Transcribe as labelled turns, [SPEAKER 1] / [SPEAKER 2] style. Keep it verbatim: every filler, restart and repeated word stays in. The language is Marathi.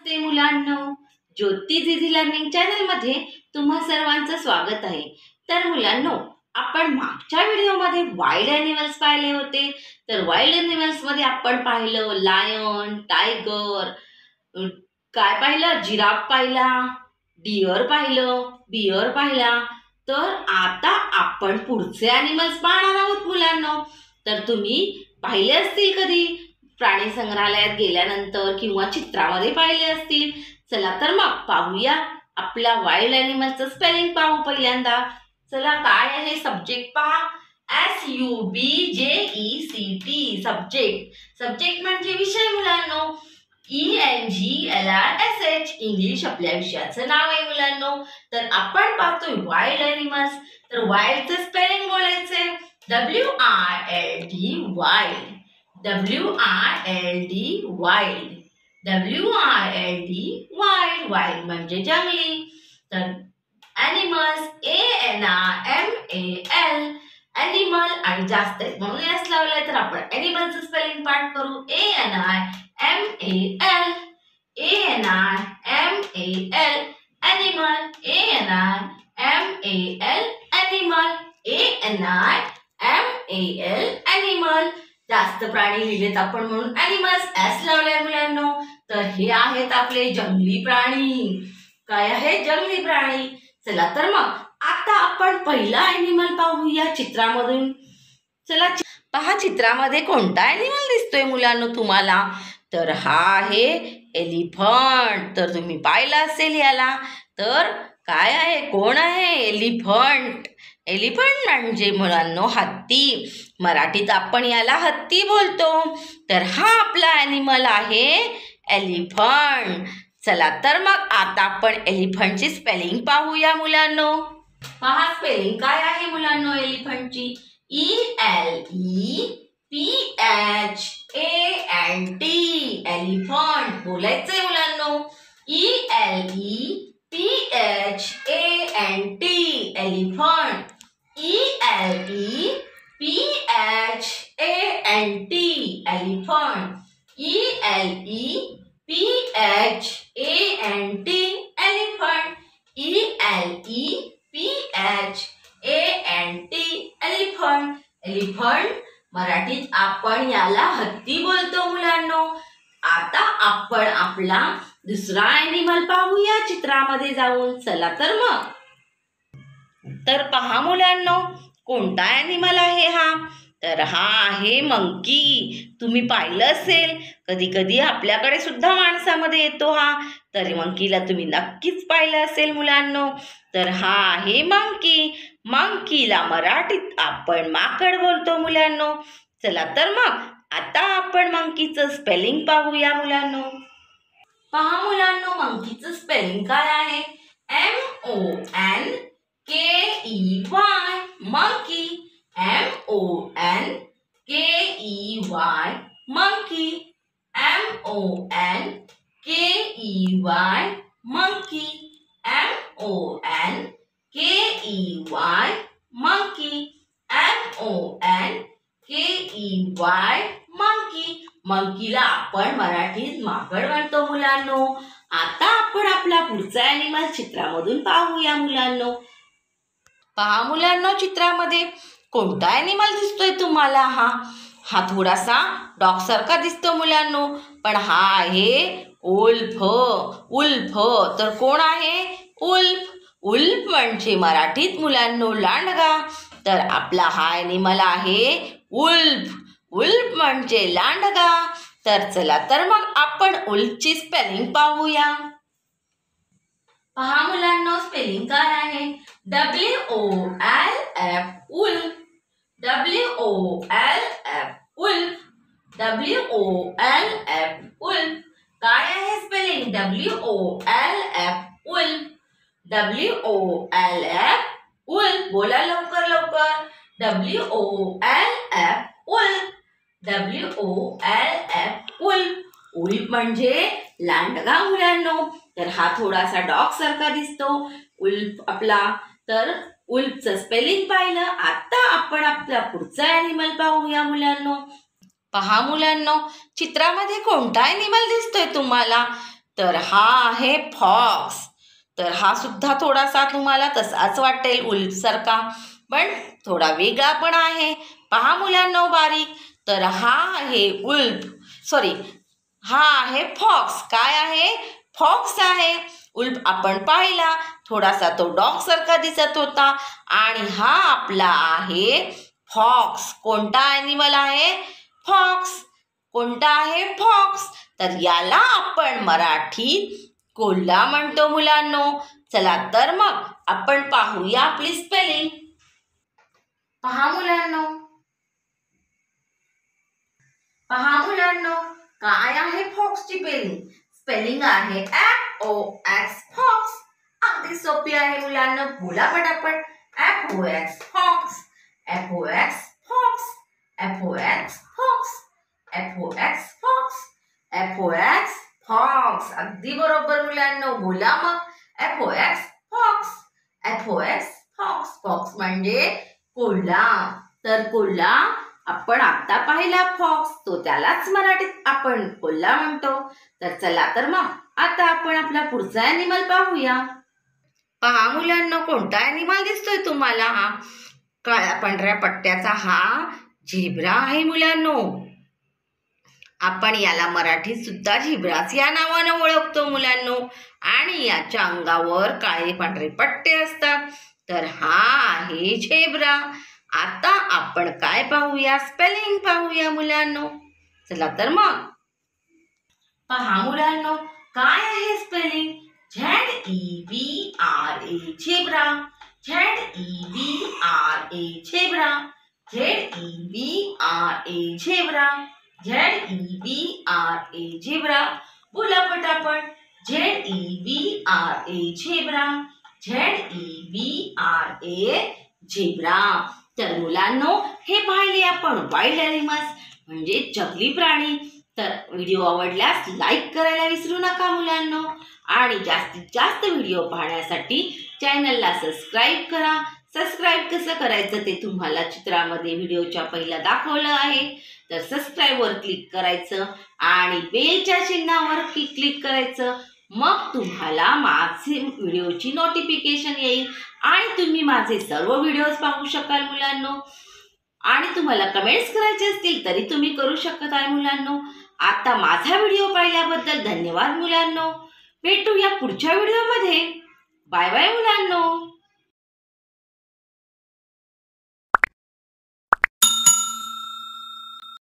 [SPEAKER 1] ते मुलांनो, ज्योती दीदी लर्निंग चॅनल मध्ये तुम्हा सर्वांचं स्वागत आहे। तर मुलांनो, आपण मागच्या व्हिडिओमध्ये वाईल्ड ॲनिमल्स पाहिले होते। तर वाईल्ड ॲनिमल्स मध्ये आपण पाहिलं लायन, टायगर, काय पाहिलं, जिराफ पाहिला, डिअर पाहिलं, बिअर पाहिला। तर आता आपण पुढचे ॲनिमल्स पाहणार आहोत मुलांनो। तर तुम्ही पाहिले असतील कधी प्राणी संग्रहालयात गेल्यानंतर किंवा चित्रामध्ये पाहिले असतील। चला तर मग पाहूया आपला वाईल्ड ॲनिमलचं स्पेलिंग पाहू पहिल्यांदा। चला, काय आहे सब्जेक्ट पहा, S U B J E C T subject. Subject म्हणजे विषय मुलांनो। E N G L I S H English आपल्या विषयाचं नाव आहे मुलांनो। तर आपण पाहतोय वाईल्ड ॲनिमल्स। तर वाईल्डचं स्पेलिंग बोलायचंय W I L D wild, W I L D wild, W I L D wild. Wild म्हणजे जंगली। तर animals A N I M A L, animal आणि जास्त म्हणून एस लावलाय। तर आपण ॲनिमलचं स्पेलिंग पाठ करू A N I M A L, A N I M A L animal, A N I M A L animal, A N I M A L animal. जास्त प्राणी लिहिलेत आपण म्हणून ॲनिमल्स एस लावलाय मुलांनो। तर हे आहेत आपले जंगली प्राणी। काय आहे, जंगली प्राणी। चला तर मग आता आपण पहिला ॲनिमल पाहूया चित्रामधून। चला पहा, चित्रामध्ये कोणता ॲनिमल दिसतोय मुलांनो तुम्हाला। तर हा आहे एलिफंट। तर तुम्ही पाहिलं असेल याला। तर काय आहे, कोण आहे, एलिफंट। एलिफंट म्हणजे मुलांनो हत्ती। मराठीत आपण याला हत्ती बोलतो। तर हा आपला ॲनिमल आहे एलिफंट। चला तर मग आता आपण एलिफंटची स्पेलिंग पाहूया मुलांनो। पहा स्पेलिंग काय आहे मुलांनो एलिफंटची, E L E P H A N T elephant बोलायचंय मुलांनो। E L E P H A N T elephant, E L E P H A N T elephant, E L E P H A N T elephant, E L E P H A N T elephant. Elephant मराठीत आपण याला हत्ती बोलतो मुलांनो। आता आपण आपला दुसरा ॲनिमल पाहूया चित्रामध्ये जाऊन। चला तर मग, तर पहा मुलांनो, कोणता ॲनिमल आहे हा। तर हा आहे मंकी। तुम्ही पाहिलं असेल, कधी कधी आपल्याकडे सुद्धा माणसामध्ये येतो हा। तरी मंकीला तुम्ही नक्कीच पाहिलं असेल मुलांनो। तर हा आहे मंकी। मंकीला मराठीत आपण माकड बोलतो मुलांनो। चला तर मग आता आपण मंकीचं स्पेलिंग पाहूया मुलांनो। पहा मुलांनो, मंकीचं स्पेलिंग काय आहे, M O N K E Y monkey, M O N K E Y monkey, M O N K E Y monkey, M O N K E Y monkey, M O N K E Y monkey. मंकीला आपण मराठीत माकड म्हणतो मुलांनो। आता आपण आपला पुढचा ॲनिमल चित्रामधून पाहूया मुलांनो। पहा मुलांनो, चित्रामध्ये कोणता ॲनिमल दिसतोय तुम्हाला। हा हा थोडासा डॉग सारखा दिसतो मुलांनो, पण हा आहे उल्फ। उल्फ तर कोण आहे, उल्फ। उल्फ म्हणजे मराठीत मुलांनो लांडगा। तर आपला हा ॲनिमल आहे उल्फ। उल्फ म्हणजे लांडगा। तर चला तर मग आपण उल्फची स्पेलिंग पाहूया। पहा मुलांनो, स्पेलिंग काय आहे, W O L F wolf, W O L F wolf, W O L F wolf. काय आहे spelling, W O L F wolf, W O L F wolf. बोला लवकर लवकर, W O L F wolf, W O L F wolf. Wolf म्हणजे लांडगा मुलांनो। तर हा थोडासा डॉग सारखा दिसतो उल्फ आपला। तर उल्फचं स्पेलिंग पाहिलं। आता आपण आपला पुढचा ॲनिमल पाहूया मुलांनो। पहा मुलांनो, चित्रामध्ये कोणता ॲनिमल दिसतोय तुम्हाला। तर हा आहे फॉक्स. तर हा सुद्धा थोडासा तुम्हाला तसाच वाटेल उल्फसारखा, पण थोडा वेगळा पण आहे. पहा मुलांनो बारीक. तर हा आहे उल्फ, सॉरी हा आहे फॉक्स. काय आहे? फॉक्स आहे. उल्फ आपण पाहिला, थोडासा तो डॉग सारखा दिसत होता, आणि हा आपला आहे फॉक्स. कोणता ॲनिमल आहे? फॉक्स. कोणता आहे? फॉक्स. तर याला आपण मराठीत कोल्हा म्हणतो मुलांनो. चला तर मग आपण पाहूया आपली स्पेलिंग. पहा मुलांनो, पहा मुलांनो, काय आहे फॉक्सची स्पेलिंग? स्पेलिंग आहे एफ ओ एक्स फॉक्स. अगदी सोपी आहे मुलांना. बोला पटापट. F O X fox. F O X fox. F O X fox. F O X fox. F O X fox. अगदी बरोबर मुलांनो. बोला मग. F O X fox. F O X fox. Fox म्हणजे कोल्हा. तर कोल्हा आपण आता पाहिला फॉक्स, तो त्यालाच मराठीत आपण कोल्हा म्हणतो. तर चला तर मग आता आपण आपला पुढचा ॲनिमल पाहूया. पहा मुलांना, कोणता ॲनिमल दिसतोय तुम्हाला? हा काळ्या पांढऱ्या पट्ट्याचा हा झेब्रा आहे मुलांनो. आपण याला मराठीत सुद्धा झेब्राच या नावानं ओळखतो मुलांनो. आणि याच्या अंगावर काळे पांढरे पट्टे असतात. तर हा आहे झेब्रा. आता आपण काय पाहूया? स्पेलिंग पाहूया मुलांनो. चला तर मग पहा मुलांनो, काय आहे spelling? Z E B R A zebra. Z E B R A zebra. Z E B R A zebra. Z E B R A zebra. बोला पटापट. Z E B R A zebra. Z E B R A zebra. तर मुलांनो, हे पाहिले आपण वाईल्ड ॲनिमल्स म्हणजे जंगली प्राणी. तर व्हिडिओ आवडल्यास लाईक करायला विसरू नका मुलांनो. आणि जास्तीत जास्त व्हिडिओ पाहण्यासाठी चॅनलला सबस्क्राईब करा. सबस्क्राईब कसं करायचं ते तुम्हाला चित्रामध्ये व्हिडिओच्या पहिला दाखवलं आहे. तर सबस्क्राईबवर क्लिक करायचं आणि बेलच्या चिन्हावर क्लिक करायचं. मग तुम्हाला माझे व्हिडिओची नोटिफिकेशन येईल आणि तुम्ही माझे सर्व व्हिडिओज पाहू शकाल मुलांनो. आणि तुम्हाला कमेंट्स करायचे असतील तरी तुम्ही करू शकत आहे मुलांनो. आता माझा व्हिडिओ पाहिल्याबद्दल धन्यवाद मुलांनो. भेटूया पुढच्या व्हिडिओमध्ये. बाय बाय मुलांनो.